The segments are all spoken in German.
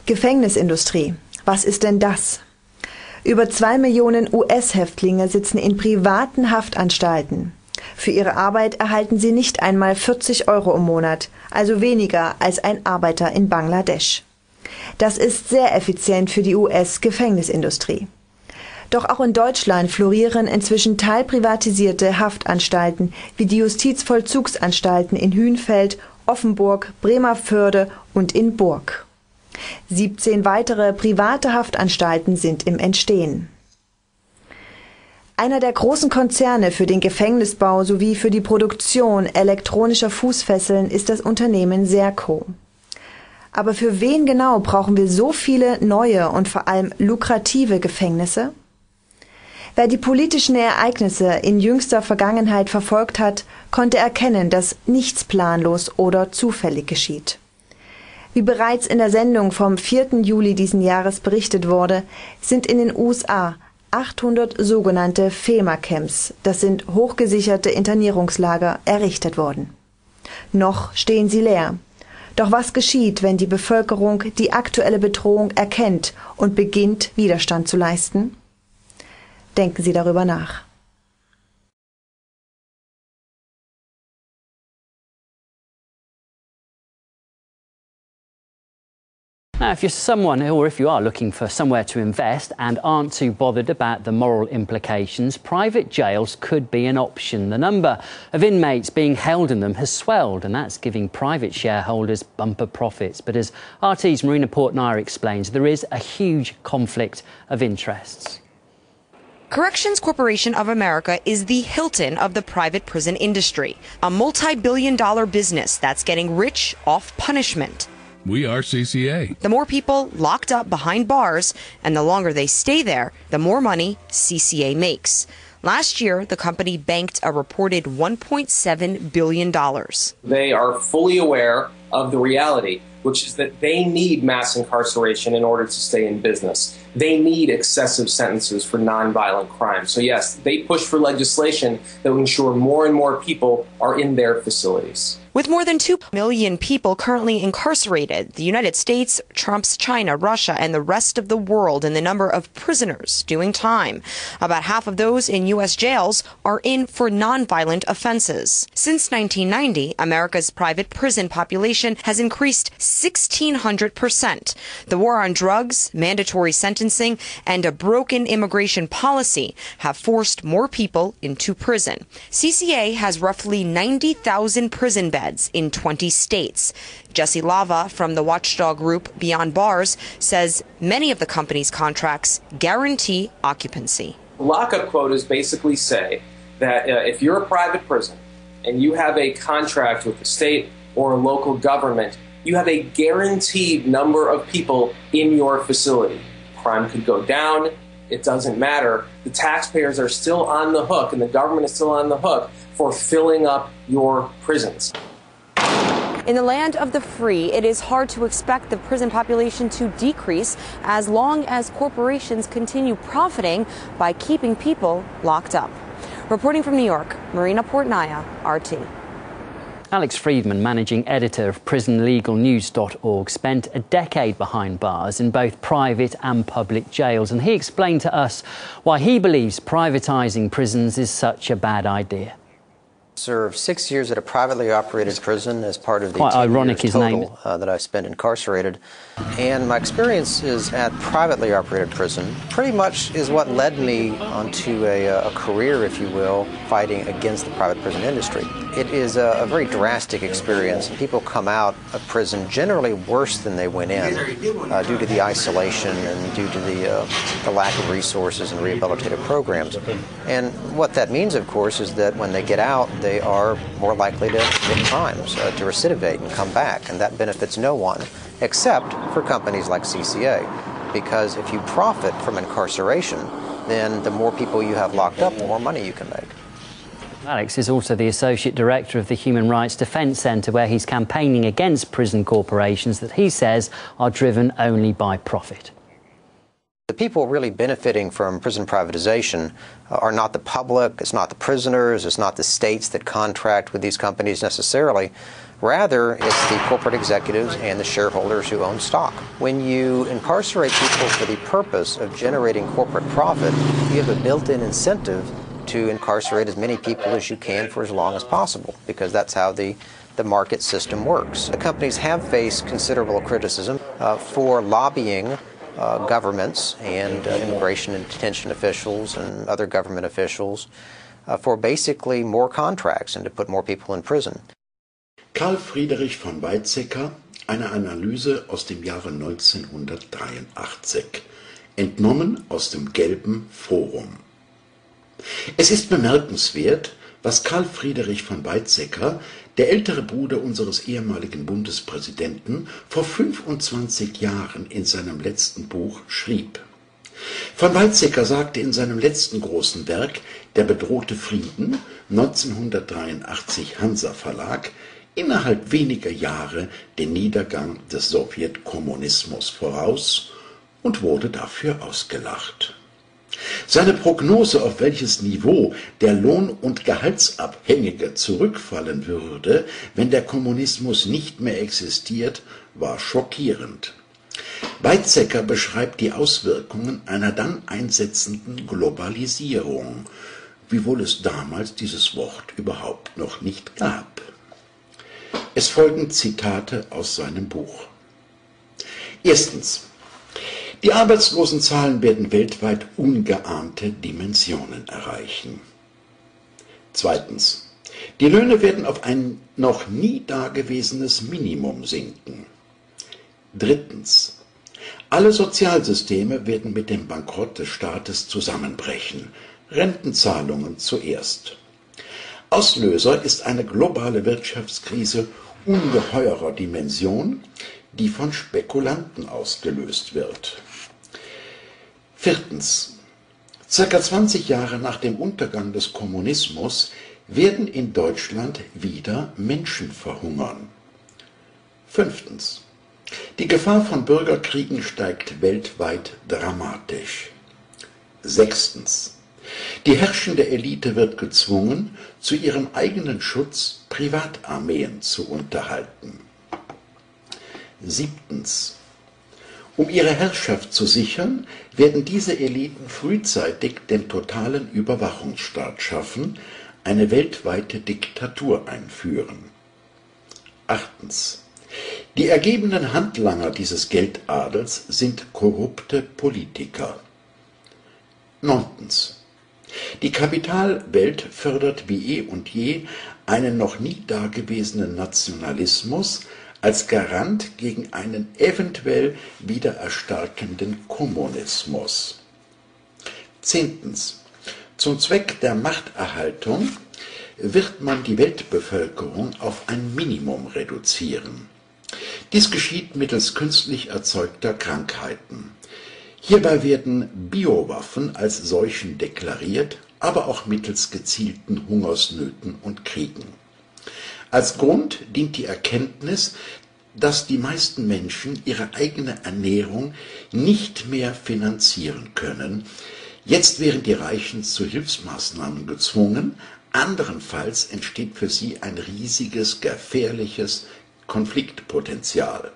Gefängnisindustrie. Was ist denn das? Über 2 Millionen US-Häftlinge sitzen in privaten Haftanstalten. Für ihre Arbeit erhalten sie nicht einmal 40 € im Monat, also weniger als ein Arbeiter in Bangladesch. Das ist sehr effizient für die US-Gefängnisindustrie. Doch auch in Deutschland florieren inzwischen teilprivatisierte Haftanstalten wie die Justizvollzugsanstalten in Hünfeld, Offenburg, Bremervörde und in Burg. 17 weitere private Haftanstalten sind im Entstehen. Einer der großen Konzerne für den Gefängnisbau sowie für die Produktion elektronischer Fußfesseln ist das Unternehmen Serco. Aber für wen genau brauchen wir so viele neue und vor allem lukrative Gefängnisse? Wer die politischen Ereignisse in jüngster Vergangenheit verfolgt hat, konnte erkennen, dass nichts planlos oder zufällig geschieht. Wie bereits in der Sendung vom 4. Juli diesen Jahres berichtet wurde, sind in den USA 800 sogenannte FEMA-Camps, das sind hochgesicherte Internierungslager, errichtet worden. Noch stehen sie leer. Doch was geschieht, wenn die Bevölkerung die aktuelle Bedrohung erkennt und beginnt, Widerstand zu leisten? Denken Sie darüber nach. Now, if you're someone, or if you are looking for somewhere to invest and aren't too bothered about the moral implications, private jails could be an option. The number of inmates being held in them has swelled, and that's giving private shareholders bumper profits. But as RT's Marina Portnaya explains, there is a huge conflict of interests. Corrections Corporation of America is the Hilton of the private prison industry, a multi-billion-dollar business that's getting rich off punishment. We are CCA. The more people locked up behind bars and the longer they stay there, the more money CCA makes. Last year, the company banked a reported $1.7 billion. They are fully aware of the reality, which is that they need mass incarceration in order to stay in business. They need excessive sentences for nonviolent crimes. So yes, they push for legislation that will ensure more and more people are in their facilities. With more than 2 million people currently incarcerated, the United States trumps China, Russia, and the rest of the world in the number of prisoners doing time. About half of those in U.S. jails are in for nonviolent offenses. Since 1990, America's private prison population has increased 1,600%. The war on drugs, mandatory sentencing, and a broken immigration policy have forced more people into prison. CCA has roughly 90,000 prison beds in 20 states. Jesse Lava from the watchdog group Beyond Bars says many of the company's contracts guarantee occupancy. Lockup quotas basically say that if you're a private prison and you have a contract with the state or a local government, you have a guaranteed number of people in your facility. Crime could go down. It doesn't matter. The taxpayers are still on the hook, and the government is still on the hook for filling up your prisons. In the land of the free, it is hard to expect the prison population to decrease as long as corporations continue profiting by keeping people locked up. Reporting from New York, Marina Portnaya, RT. Alex Friedman, managing editor of PrisonLegalNews.org, spent a decade behind bars in both private and public jails, and he explained to us why he believes privatising prisons is such a bad idea. Served 6 years at a privately operated prison as part of the Quite 10 ironic, years his total that I spent incarcerated. And my experience is at privately operated prison pretty much is what led me onto a career, if you will, fighting against the private prison industry. It is a very drastic experience. People come out of prison generally worse than they went in due to the isolation and due to the lack of resources and rehabilitative programs. And what that means, of course, is that when they get out, they are more likely to commit crimes, to recidivate and come back, and that benefits no one except for companies like CCA, because if you profit from incarceration, then the more people you have locked up, the more money you can make. Alex is also the Associate Director of the Human Rights Defence Centre, where he's campaigning against prison corporations that he says are driven only by profit. The people really benefiting from prison privatization are not the public, it's not the prisoners, it's not the states that contract with these companies necessarily. Rather, it's the corporate executives and the shareholders who own stock. When you incarcerate people for the purpose of generating corporate profit, you have a built-in incentive to incarcerate as many people as you can for as long as possible, because that's how the market system works. The companies have faced considerable criticism for lobbying governments and immigration and detention officials and other government officials for basically more contracts and to put more people in prison. Karl Friedrich von Weizsäcker, eine Analyse aus dem Jahre 1983, entnommen aus dem Gelben Forum. Es ist bemerkenswert, was Karl Friedrich von Weizsäcker, der ältere Bruder unseres ehemaligen Bundespräsidenten, vor 25 Jahren in seinem letzten Buch schrieb. Von Weizsäcker sagte in seinem letzten großen Werk Der bedrohte Frieden, 1983 Hansa Verlag, innerhalb weniger Jahre den Niedergang des Sowjetkommunismus voraus und wurde dafür ausgelacht. Seine Prognose, auf welches Niveau der Lohn- und Gehaltsabhängige zurückfallen würde, wenn der Kommunismus nicht mehr existiert, war schockierend. Weizsäcker beschreibt die Auswirkungen einer dann einsetzenden Globalisierung, wiewohl es damals dieses Wort überhaupt noch nicht gab. Es folgen Zitate aus seinem Buch. Erstens. Die Arbeitslosenzahlen werden weltweit ungeahnte Dimensionen erreichen. Zweitens. Die Löhne werden auf ein noch nie dagewesenes Minimum sinken. Drittens. Alle Sozialsysteme werden mit dem Bankrott des Staates zusammenbrechen. Rentenzahlungen zuerst. Auslöser ist eine globale Wirtschaftskrise ungeheurer Dimension, die von Spekulanten ausgelöst wird. Viertens. Circa 20 Jahre nach dem Untergang des Kommunismus werden in Deutschland wieder Menschen verhungern. Fünftens. Die Gefahr von Bürgerkriegen steigt weltweit dramatisch. Sechstens. Die herrschende Elite wird gezwungen, zu ihrem eigenen Schutz Privatarmeen zu unterhalten. Siebtens. Um ihre Herrschaft zu sichern, werden diese Eliten frühzeitig den totalen Überwachungsstaat schaffen, eine weltweite Diktatur einführen. Achtens. Die ergebenen Handlanger dieses Geldadels sind korrupte Politiker. Neuntens. Die Kapitalwelt fördert wie eh und je einen noch nie dagewesenen Nationalismus als Garant gegen einen eventuell wieder erstarkenden Kommunismus. Zehntens. Zum Zweck der Machterhaltung wird man die Weltbevölkerung auf ein Minimum reduzieren. Dies geschieht mittels künstlich erzeugter Krankheiten. Hierbei werden Biowaffen als Seuchen deklariert, aber auch mittels gezielten Hungersnöten und Kriegen. Als Grund dient die Erkenntnis, dass die meisten Menschen ihre eigene Ernährung nicht mehr finanzieren können. Jetzt wären die Reichen zu Hilfsmaßnahmen gezwungen, anderenfalls entsteht für sie ein riesiges, gefährliches Konfliktpotenzial.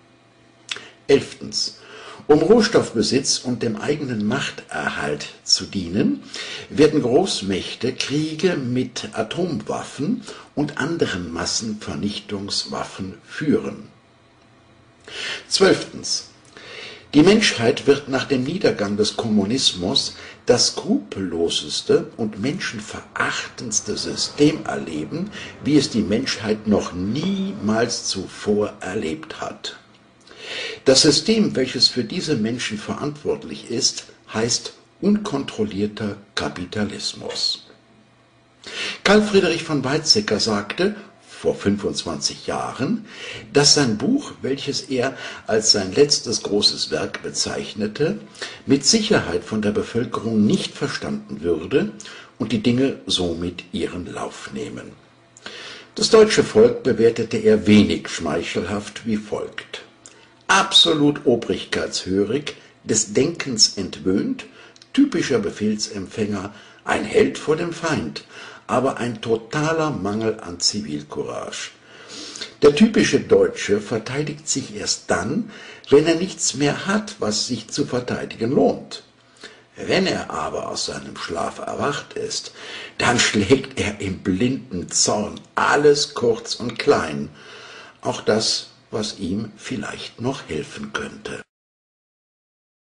11. Um Rohstoffbesitz und dem eigenen Machterhalt zu dienen, werden Großmächte Kriege mit Atomwaffen und anderen Massenvernichtungswaffen führen. 12. Die Menschheit wird nach dem Niedergang des Kommunismus das skrupelloseste und menschenverachtendste System erleben, wie es die Menschheit noch niemals zuvor erlebt hat. Das System, welches für diese Menschen verantwortlich ist, heißt unkontrollierter Kapitalismus. Karl Friedrich von Weizsäcker sagte vor 25 Jahren, dass sein Buch, welches er als sein letztes großes Werk bezeichnete, mit Sicherheit von der Bevölkerung nicht verstanden würde und die Dinge somit ihren Lauf nehmen. Das deutsche Volk bewertete er wenig schmeichelhaft wie folgt: absolut obrigkeitshörig, des Denkens entwöhnt, typischer Befehlsempfänger, ein Held vor dem Feind, aber ein totaler Mangel an Zivilcourage. Der typische Deutsche verteidigt sich erst dann, wenn er nichts mehr hat, was sich zu verteidigen lohnt. Wenn er aber aus seinem Schlaf erwacht ist, dann schlägt er im blinden Zorn alles kurz und klein, auch das, was ihm vielleicht noch helfen könnte.